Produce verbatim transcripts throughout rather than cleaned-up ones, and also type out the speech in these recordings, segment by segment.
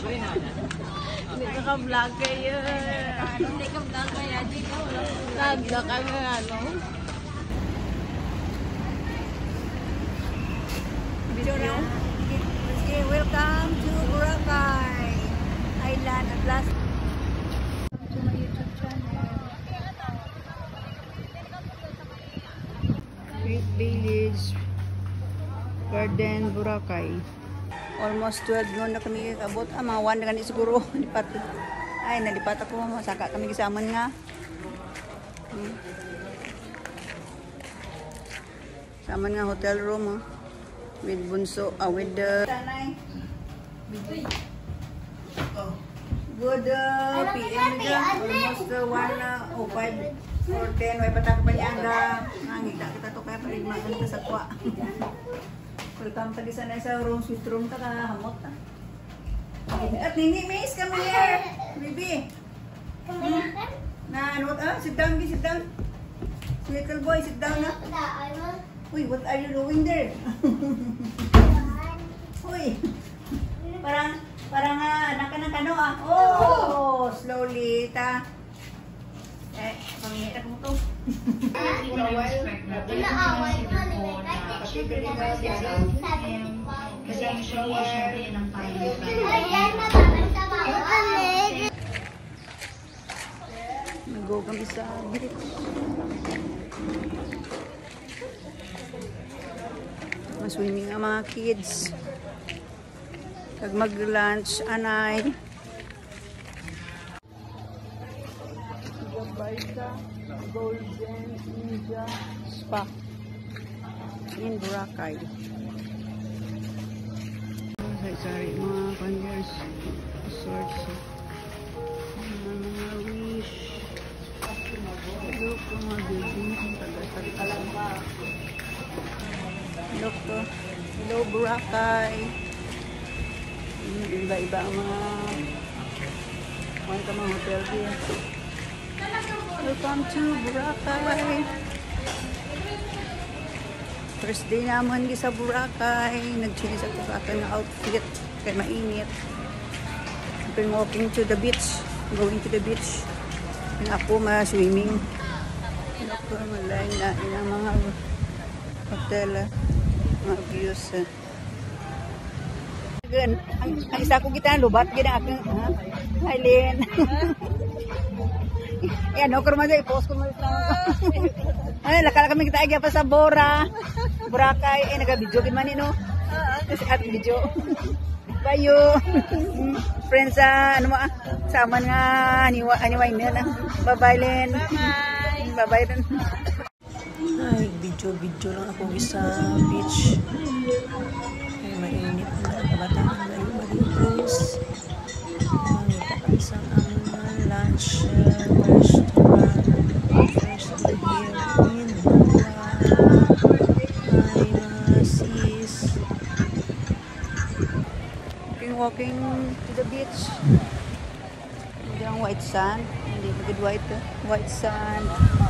Hindi ka ka-vlog kayo. Hindi ka vlog kaya. Nag-vlog kami ano. Video. Okay, welcome to Boracay Island at last. To my YouTube channel. Great Village Garden Boracay. Almost twelve noon na kami kabot. Ah, mga one na ganit siguro. Lipat. Ay, nalipat ako. Masaka kami kisaman nga. Hmm. Saman nga hotel room. Oh. With bunso. Ah, with the... Oh. Good uh, P M ka. Almost uh, one uh, oh, five or ten. Way pataka pa niya nga. Nangita kita to kaya paligmagan ka sa kwa. Welcome tadi sana sa room, sweet room ta ka hamot ta. At nini miss come here, baby. Na ano ah, sit down, sit down. Little boy, sit down na. Uy, what are you doing there? Uy. Parang parang uh, anak ka ng kano ah. Oh, slowly ta. Eh, pangita mo to. Inaaway ko nila. Kasi ang shower ng pilot. Nag-go kami sa beach. Maswimming ang mga kids. Pag mag-lunch, anay. Gabayka Golden Ninja Spa in Boracay. Sorry, mga pangyars sorts mga wish. Look po mga building ang taga-taga. Look po. Hello Boracay. Iba-iba ang mga mga mga hotel dito. Welcome to Boracay. First day naman sa Boracay. Nag-change ako sa akin ng outfit. Kaya mainit. I've been walking to the beach. Going to the beach. And ako ma-swimming. And ako malay na ng mga hotel. Mga views. Ang, ang isa ko kita lubat. Gina aking Eileen. Ayan, no, kurma dyan, i-post ko mo ito. Ay, lakala kami kita agya pa sa Bora. Boracay, eh, nag-video kin man eh, no? Kasi at video. Bayo. Friends, uh, ano mo, ah, saman nga, aniwa, aniwain nila. Bye-bye, Len. Bye-bye. Bye-bye, Len. Ay, video-video lang ako sa beach. Ay, mainit na. Kabatang layo, malitos. Mangita ka isang aming lunch. Restaurant, first day here in Boracay, mga sis. Walking, walking to the beach. Hindi ang white sand. Hindi magod white, white sand.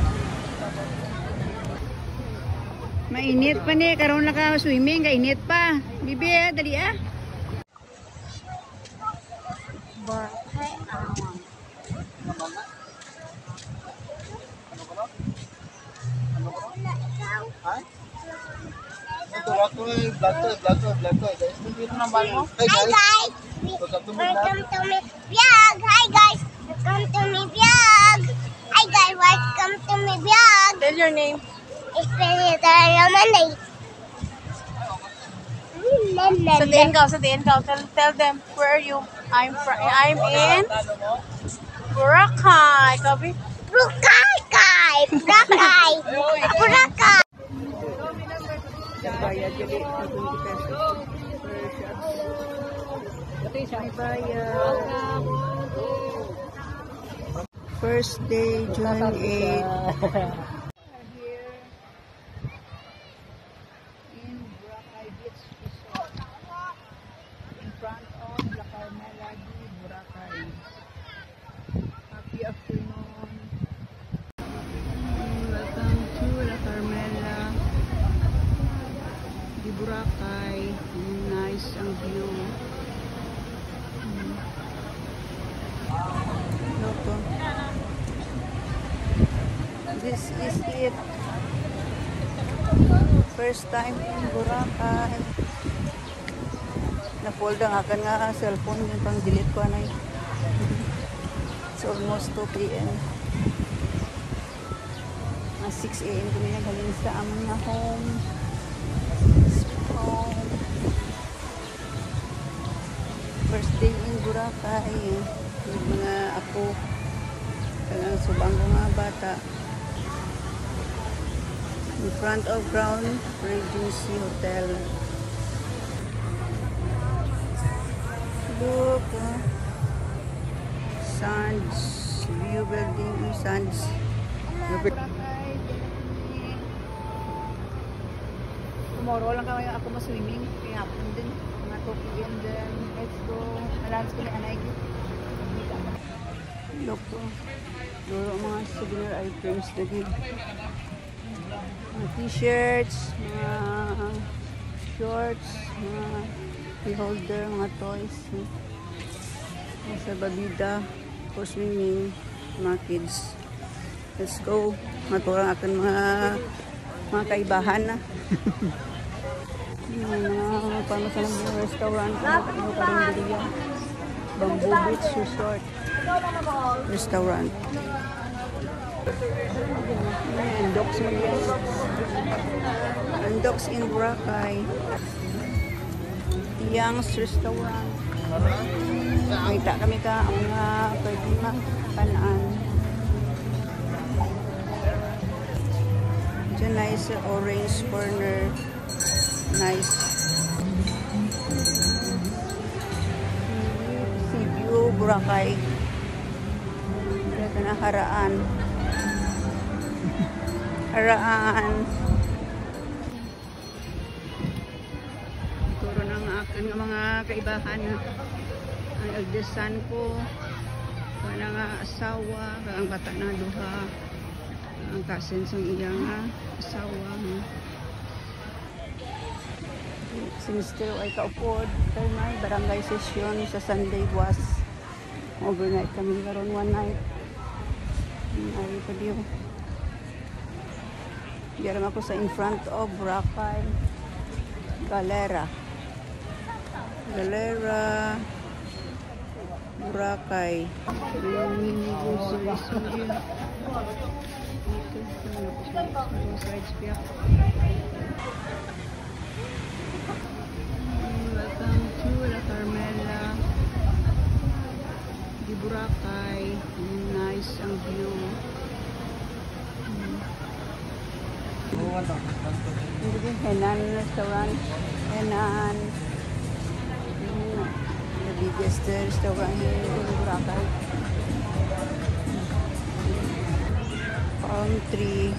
Mainit pa ni, karoon na ka swimming, kainit pa. Bibi, dali ah. Boracay, awang. Hi guys! Welcome to my vlog! Hi guys! Welcome to my vlog! Hi guys! Welcome to my vlog! Tell your name. It's Predator Ramanay. Sa tiin ka, sa tiin ka. Tell, tell them, where are you? I'm fr I'm in Boracay. Copy? Boracay! Boracay! Boracay! Bayad gali ng twenty pesos per shots. May bayad. First day, June eighth. Here in Boracay Beach Resort. In front of La Carmela de Boracay. Happy afternoon. Welcome to La Carmela de Boracay. Nice ang view. Hmm. This it. First time in Boracay. Na-fold ang akan nga cellphone yung pang delete ko anay. It's almost two p m Mga six a m kami naghalin sa aming na home. Home. First day in Boracay. Yung mga apo. Kaya subang ko mga bata. In front of Crown Regency Hotel. Look, uh, Sands View Building, Sands. Tomorrow lang kami ako ma-swimming. Kaya hapon din. Mga two p m din. Let's go. Malans ko ni Anay. Look, uh, duro mga souvenir items na din. Mga t-shirts, mga shorts, mga beholder, mga toys. Sa babida, for swimming, mga kids. Let's go. Maturang akan mga mga kaibahan na. Mga paano sa ng restaurant, mga karinderya. Bamboo Beach Resort Restaurant. Andoks mo yan. Andoks in Boracay. Tiang's Restaurant. Makita kami ka ang mga pwede makanaan. Diyan nice orange corner. Nice. Sea View, Boracay. Ito na haraan. Haraan. Turo ng akin ng mga kaibahan. Ang eldest son ko, wala nga asawa, ang bata na duha, ang cousin sa iyang asawa. Sinister ay kaupod, tayo na barangay session sa Sunday was overnight kami karon one night. Ay pa diyo. Diyan ako sa in front of Boracay Galera. Galera Boracay. Yung mini groceries mo yun. Welcome to La Carmela di Boracay. Nice ang view. Henan Restaurant. Henan. The biggest restaurant here in Boracay. Palm tree.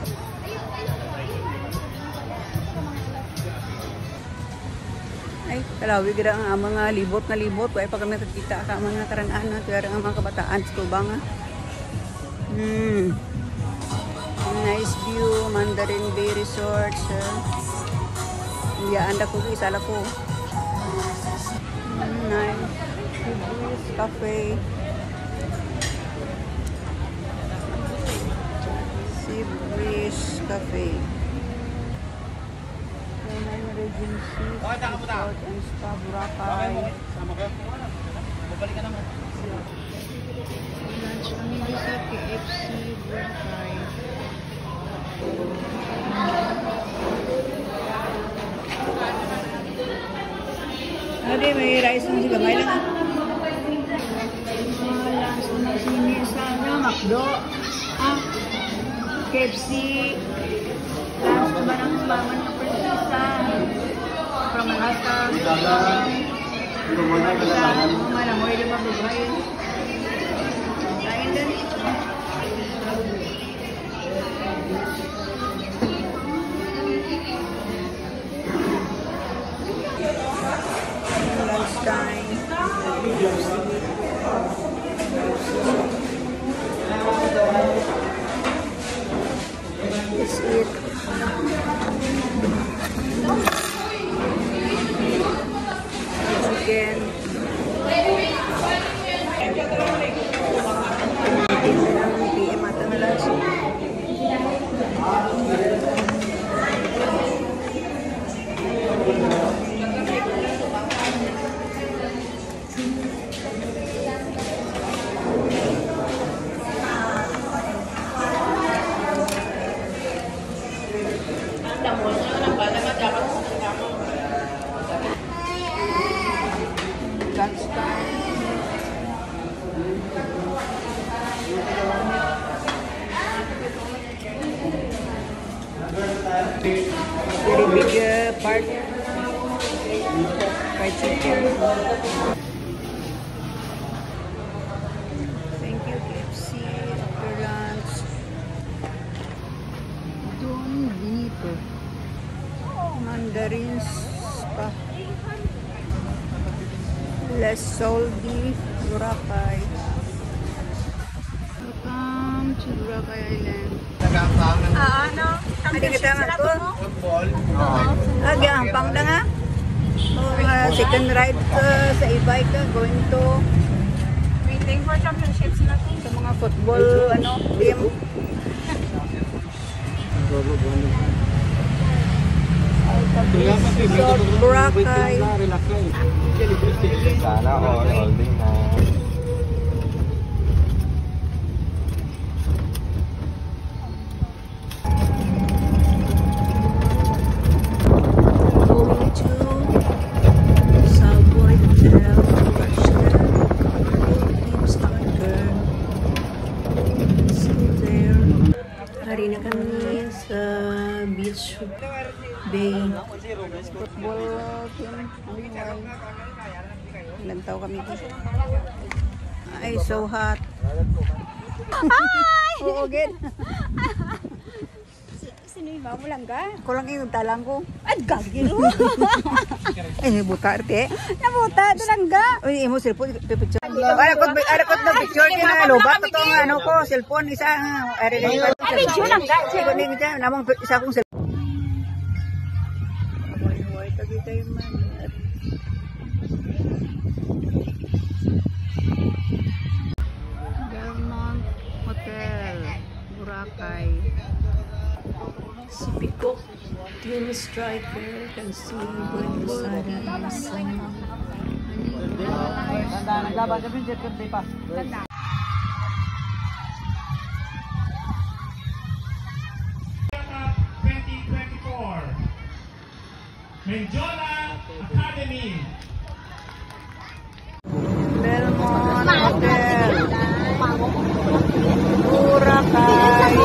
Ay, kalawig ra ang mga libot na libot. Kaya pa kami kakita ka mga karanaan na. Kaya ang mga kabataan sa Kubang. Hmm. Nice view. Mandarin Bay Resort. Iya, anda ko. Isala ko. Nice. Seabreeze Cafe. Seabreeze Cafe. Henan Regency Resort and Spa Boracay. Babalik ka naman. Lunch kami sa K F C Boracay. Ade, may rice ng sigamay lang ah. Lunch na sini sa McDo. Ah, K F C. Lunch naman ang sumaman ng persisa. Pramalasa. Pramalasa. Malamoy na mababay. Kain din. Lunchtime. Let's eat. Chicken. P M at ang lunch. Fried chicken. Thank you, K F C. After lunch. Don Benito. Mandarins pa. Les Soldi, Boracay. Welcome to Boracay Island. Ah, ano? Hindi kita naman ko. Ah, gampang na nga. Uh, second ride uh, sa e-bike ka, going to Waiting for championships na to. sa mga football ano team. Resort Boracay. Sana all holding na. Going to Savoy Hotel, Team Starter. So there. Hari na kami sa beach bay. Football team. Ilan tao kami dito? Ay, so hot. Ay! Oo, good. Sino yung mo lang ka? Ako lang yung talang ko. Ay, gagiro! Ay, nabuta arte. Nabuta, ito lang ka! Uy, imo cellphone, picture. Arakot, arakot na picture niya na lobat pa tong ano ko, cellphone isa. Ari rin pa. Ay, picture lang ka! Sige, ni kita namang isa kong cellphone. Amoy huwag tagi kayo man. Belmont Hotel, Boracay. Si Pico, team striker, can see Buenos Aires. twenty twenty-four Menjola Academy. Belmont Hotel, Boracay.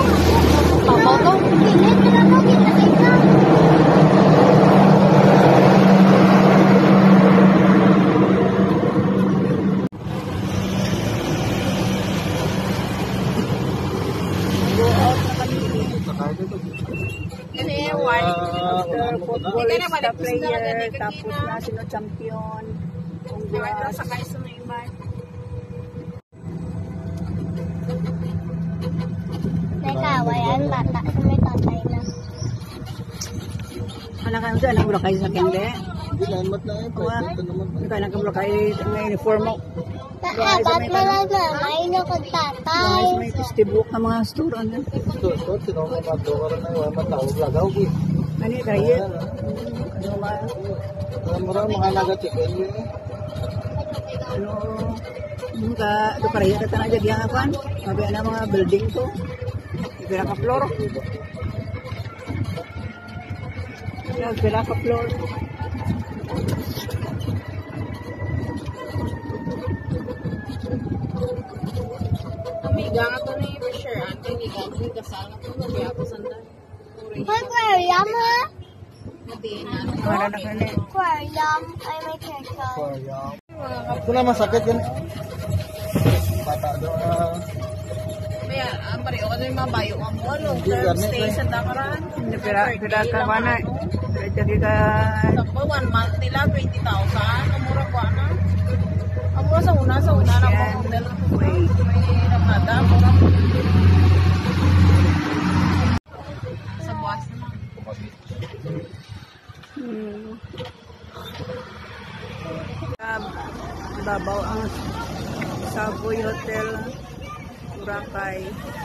Football is the player, tapos national champion. Sakay sa may iba. Teka, wayan bata sa may tatay na. Anak ka dyan, ang Boracay sa kende. Hindi lang mat na eh. Pwede naman. Ikaw nang Boracay ang uniform mo. Teka, ba't mo lang na? Maino kong tatay. May testibuk ng mga store. Ano Ito, ito. Sino ka matawag na yung matawag lagaw ko eh. Ano yung kaya? Ano ba? Alam mo rin, mga naga-chicken yun eh. Ano? Yung ka, ito kaya ka tanong dyan yung apan. Sabi na mga building to. Pira ka floor. Pira ka floor. Amiga nga to ni for sure. Ante ni Gabi kasal nga to no kaya ako sandan. May aquarium ha? Hindi na. Para na ka na. Aquarium. Ay, may turtle. Sayang. Ito na masakit yan. Bata daw na. Kaya ang pare o yung mga bayo ang mo long term stay sa Dakaran. Pira, pira ka mana. Jadi ka. Takbo one month nila twenty thousand. Kamura ko ana. Kamura sa una sa una na mo hotel. Wait. May ramada mura. Sa buwas na. Hmm. Um, babaw ang Savoy Hotel, Boracay.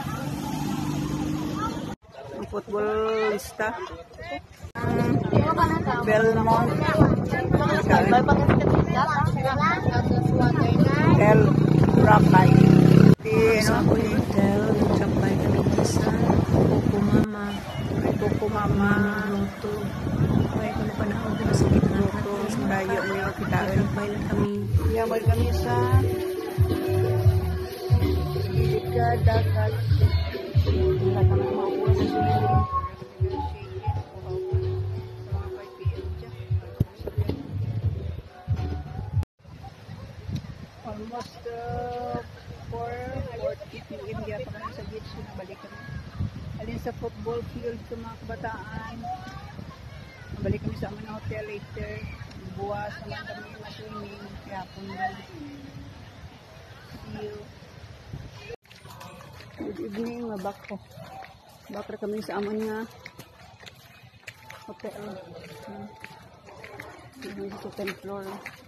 Ang footballista. Um, Belmont. Hotel, Boracay. Savoy Hotel, nagsampay kami sa Coco Mama. Coco Mama. Loto. Kaya ko na panahon ko na sa Loto. Tayo niyo kita. Nagsampay lang kami. Yaman kami sa Ika Dagat. Wala ka na mauwa sa swimming. almost uh, four forty p m Diya pa kami sa beach. Nabalik kami. Alin sa football field sa mga kabataan. Nabalik kami sa aming hotel later. Buwas naman kami ma-swimming. Kaya po na. See you. Good evening, mabak ko. Bakra kami sa amon nga hotel. Hmm. Yung sa second floor.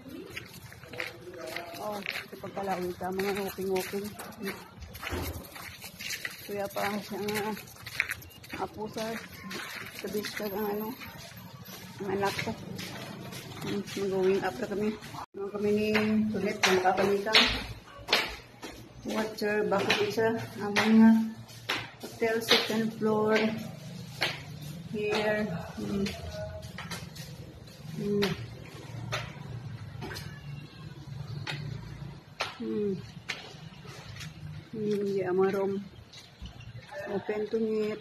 Oh, ito pagkalawin ka, mga walking-walking. Hmm. Kaya pa siya nga apo sa sa beach ka ang ano, ang anak ko. Hmm. Mag-going up na kami. Mga kami ni Tulit, nakakalitan. Water, bakit isa, amon nga hotel second floor. Here. Hmm. Hmm. Hmm. Hmm. Yeah, my room. Open to meet.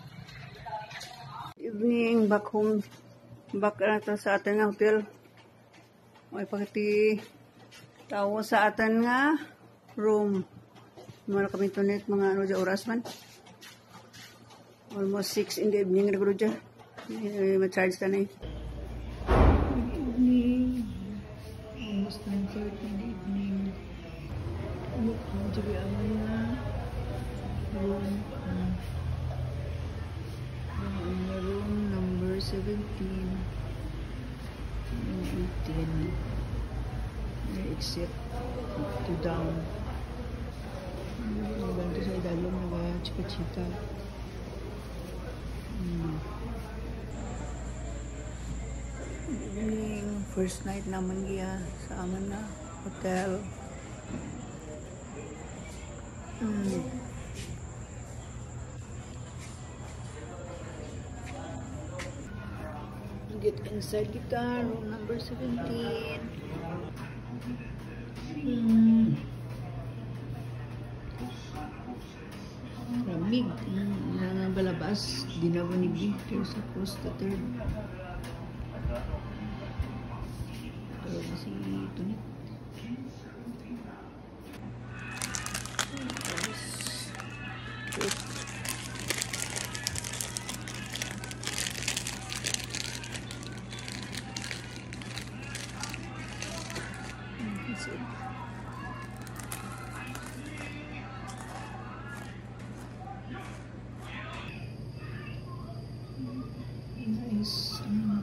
Evening, back home. Back na to sa atin nga hotel. May pagkati tawo sa atin nga room. Muna kami tunit mga ano dyan oras man. Almost six in the evening na dyan. Eh, ma-charge na na eh. Evening. Almost nine thirty in the evening. Ano ko dyan ang mga room. Ang room number seventeen. eighteen. Exit to down. Maganda sa idalong naka-chika-chika. Hmm. Evening, first night naman giya sa aman na hotel. Hmm. Get inside kita, room number seventeen. Hmm. Ramig. Hmm. Nga balabas. Ginawa ni Victor sa post the third. Ito si Tunit. Nice.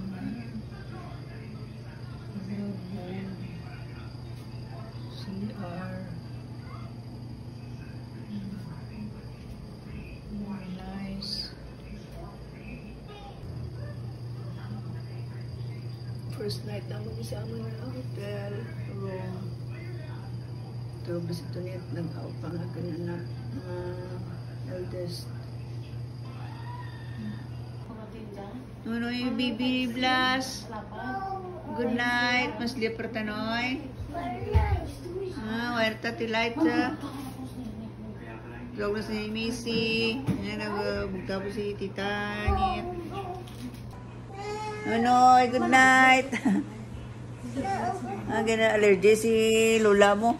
C R. Very nice. First night naman isama na hotel room. Ito, bisito niya nag-out pa nga kanina mga eldest. Nuno yung baby Blas. Good night. Mas liper tanoy. Ah, werta ti light sa. Jog na si Missy. Yan, nagbugta po si Tita Nit. Nunoy, good night. Ah, gana allergy si Lola mo.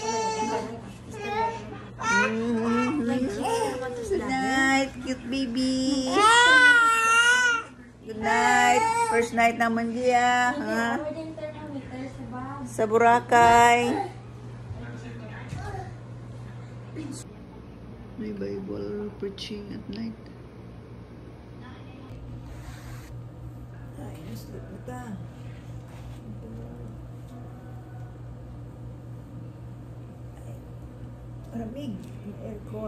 Mm-hmm. Good night, cute baby. Good night. First night naman dia, ha? Sa Boracay. May Bible preaching at night. Ay, naslit na ta. Maramig. Aircon.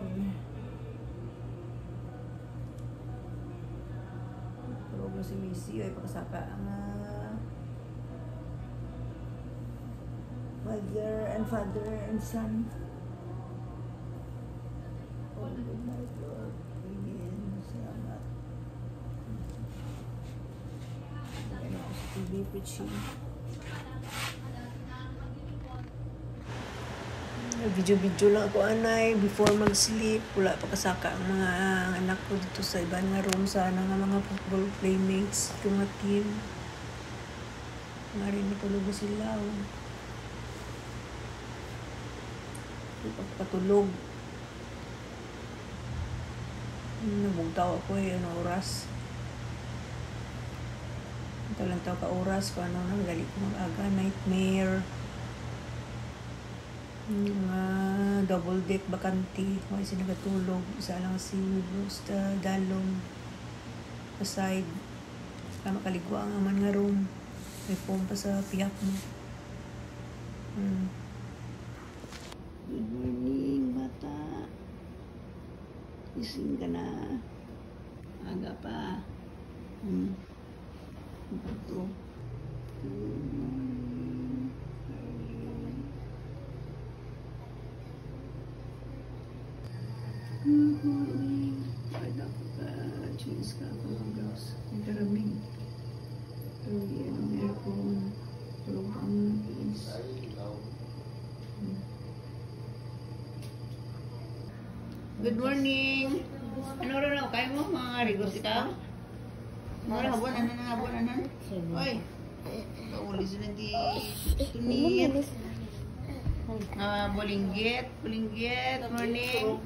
Pero si Missy ay pakasaka ang uh, mother and father and son. Oh, good night, Lord. Amen. Salamat. Ano ko sa T V preaching. Video-video lang ako anay before mag-sleep. Wala pa kasaka ang mga anak ko dito sa ibang nga room. Sana nga mga football playmates, itong mga team. Nga rin natulog sila. Oh. pagpatulog. Nabugtaw ako eh, ano oras. Ito lang tao ka oras, kung ano nang gali ko mag-aga, nightmare. Mga double deck bakante, kung ay sinagatulog, isa lang si basta dalong aside. Kama kaligwa ang aman nga room. May phone pa sa piyak mo. Hmm. Good morning, bata. Gising ka na. Aga pa. Hmm. Ito. Good morning. Good morning. Ay, dapat ka. Cheese ka ako ng gloves. Ang karaming. Pero yan ang aircon. Tulog ang please. Good morning. Ano rin ako? Kaya mo mga rigos ikaw? Ano rin habon? Ano na habon? Ano? Oy. Kauli sila di tunit. Ah, bulinggit. Bulinggit. Morning.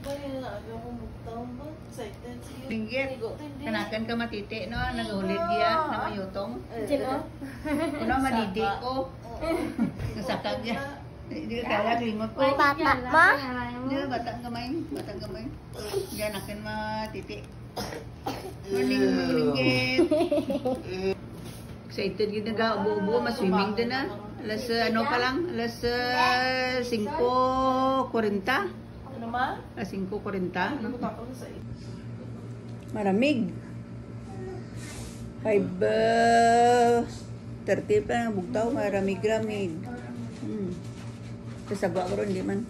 Bulinggit. Kanakan ka matiti, no? Nagahulid diya na mayutong. Kuno malidi ko. Nasakag niya. Hindi ka kaya limot ko. Bata mo? Hindi, batang kamay. Batang kamay. Diyan akin matiti. Morning, bulinggit. Excited yun na ga. Ubo-ubo, maswimming din na. Alas, uh, ano pa lang? Alas uh, singko kuwenta. Ano ma? Alas singko kuwenta. No? Tapos sa Maramig. five thirty pa na bugtaw. Maramig-ramig. Hmm. Kasagwa ko rin, di man.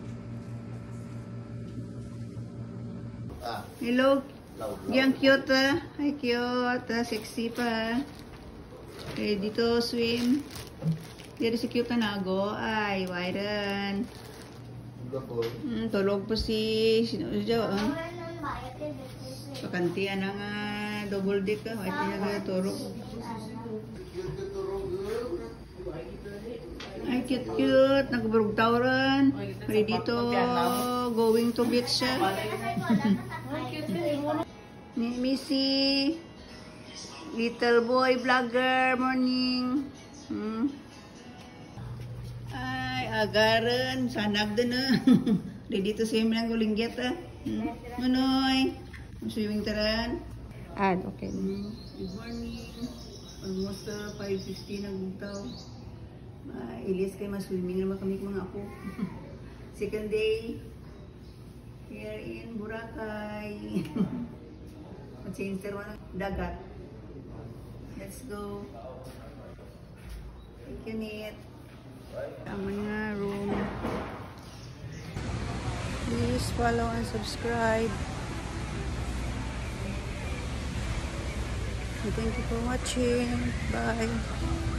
Hello. Yang cute ah. Hi cute. Ah, sexy pa. Ready to swim. Dari si cute na nago. Ay, Wyron. Hmm, tulog pa si... Sino siya? Ah? Pakantian ng uh, double deck. Ah. Ay, pinag-turog. Ay, cute cute. Nagburog tawran. Ready to going to beach siya. Ni Missy. Little boy vlogger. Morning. Hmm. Ay, agaran. Sanag din na. Ready to swim lang gulinggit ah. Hmm. Manoy. Swimming taran. Ad, okay. Hmm. Good morning. Almost uh, five sixty na bugtaw. Uh, ilis kayo mas-swimming naman kami mga apo. Second day here in Boracay. Mag-change tayo ng dagat. Let's go. Thank you, Nate. Ang mga room. Please follow and subscribe. Thank you for watching. Bye.